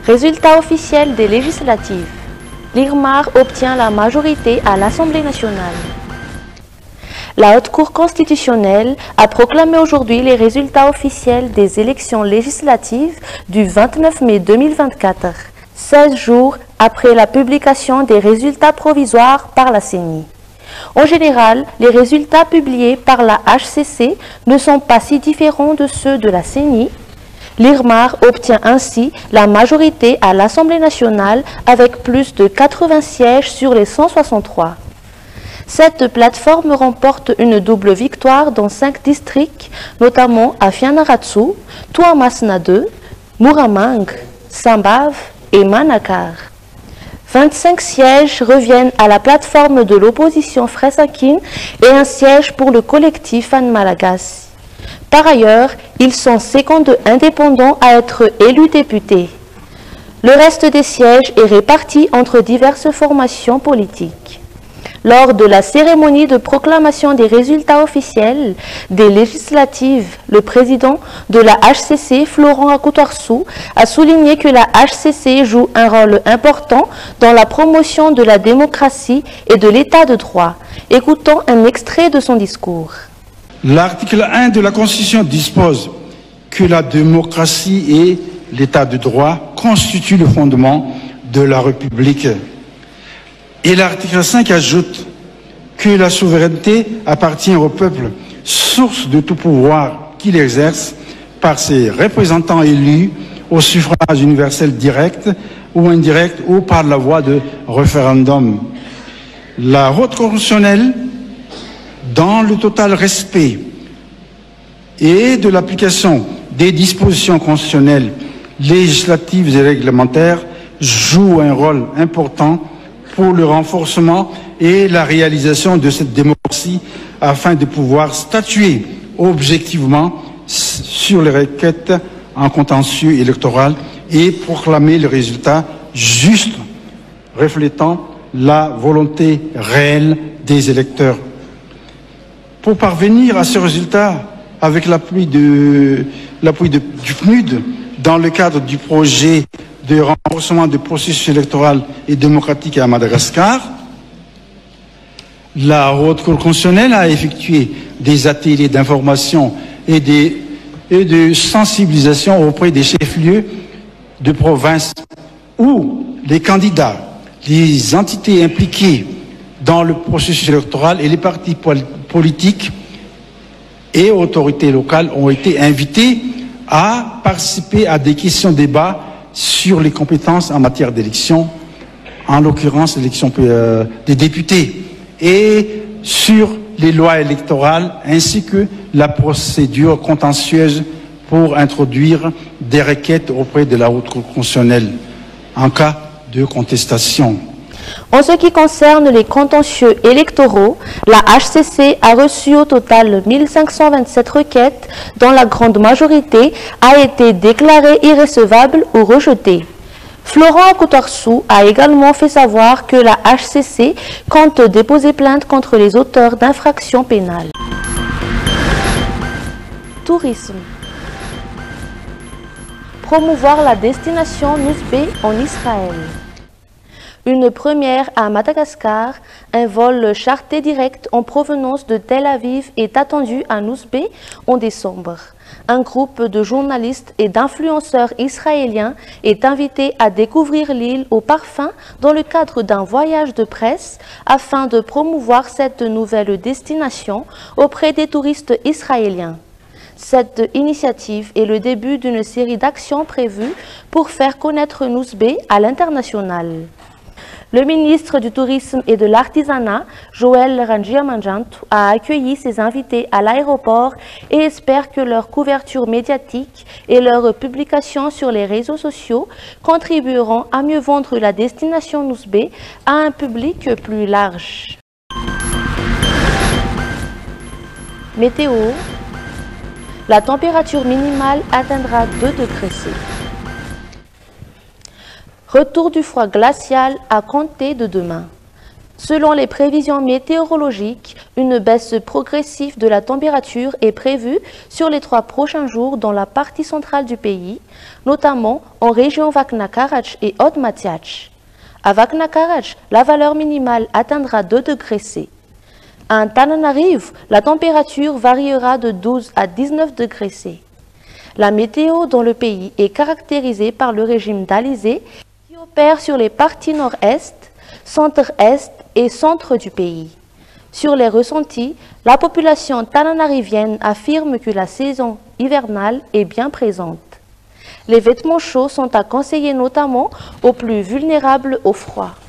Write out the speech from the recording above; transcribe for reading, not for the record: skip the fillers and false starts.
Résultat officiel des législatives. L'IRMAR obtient la majorité à l'Assemblée nationale. La Haute Cour constitutionnelle a proclamé aujourd'hui les résultats officiels des élections législatives du 29 mai 2024, 16 jours après la publication des résultats provisoires par la CENI. En général, les résultats publiés par la HCC ne sont pas si différents de ceux de la CENI. L'IRMAR obtient ainsi la majorité à l'Assemblée nationale avec plus de 80 sièges sur les 163. Cette plateforme remporte une double victoire dans 5 districts, notamment à Fianarantsoa, Tuamasina 2, Muramang, Sambave et Manakar. 25 sièges reviennent à la plateforme de l'opposition Fresakin et un siège pour le collectif An Malagasy. Par ailleurs, ils sont 52 indépendants à être élus députés. Le reste des sièges est réparti entre diverses formations politiques. Lors de la cérémonie de proclamation des résultats officiels des législatives, le président de la HCC, Florent Akoutorsou, a souligné que la HCC joue un rôle important dans la promotion de la démocratie et de l'état de droit. Écoutons un extrait de son discours. L'article 1 de la Constitution dispose que la démocratie et l'état de droit constituent le fondement de la République. Et l'article 5 ajoute que la souveraineté appartient au peuple, source de tout pouvoir qu'il exerce par ses représentants élus au suffrage universel direct ou indirect ou par la voie de référendum. La Haute constitutionnelle, dans le total respect et de l'application des dispositions constitutionnelles, législatives et réglementaires, joue un rôle important pour le renforcement et la réalisation de cette démocratie afin de pouvoir statuer objectivement sur les requêtes en contentieux électoral et proclamer le résultat juste reflétant la volonté réelle des électeurs. Pour parvenir à ce résultat, avec l'appui du PNUD, dans le cadre du projet de renforcement du processus électoral et démocratique à Madagascar, la Haute Cour constitutionnelle a effectué des ateliers d'information et de sensibilisation auprès des chefs-lieux de province où les candidats, les entités impliquées dans le processus électoral et les partis politiques et autorités locales ont été invités à participer à des questions-débats sur les compétences en matière d'élection, en l'occurrence l'élection des députés, et sur les lois électorales ainsi que la procédure contentieuse pour introduire des requêtes auprès de la Haute Cour constitutionnelle en cas de contestation. En ce qui concerne les contentieux électoraux, la HCC a reçu au total 1527 requêtes dont la grande majorité a été déclarée irrecevable ou rejetée. Florent Akoutorsou a également fait savoir que la HCC compte déposer plainte contre les auteurs d'infractions pénales. Tourisme. Promouvoir la destination Nousbé en Israël. Une première à Madagascar, un vol charté direct en provenance de Tel Aviv est attendu à Nousbé en décembre. Un groupe de journalistes et d'influenceurs israéliens est invité à découvrir l'île au parfum dans le cadre d'un voyage de presse afin de promouvoir cette nouvelle destination auprès des touristes israéliens. Cette initiative est le début d'une série d'actions prévues pour faire connaître Nousbé à l'international. Le ministre du Tourisme et de l'Artisanat, Joël Rangiamanjantou, a accueilli ses invités à l'aéroport et espère que leur couverture médiatique et leur publication sur les réseaux sociaux contribueront à mieux vendre la destination Nousbé à un public plus large. Météo. La température minimale atteindra 2 degrés C. Retour du froid glacial à compter de demain. Selon les prévisions météorologiques, une baisse progressive de la température est prévue sur les 3 prochains jours dans la partie centrale du pays, notamment en région Vakna Karach et Haute-Matiach. À Vakna Karach, la valeur minimale atteindra 2 degrés C. À Antananarivo, la température variera de 12 à 19 degrés C. La météo dans le pays est caractérisée par le régime d'Alizé qui opère sur les parties nord-est, centre-est et centre du pays. Sur les ressentis, la population tananarivienne affirme que la saison hivernale est bien présente. Les vêtements chauds sont à conseiller notamment aux plus vulnérables au froid.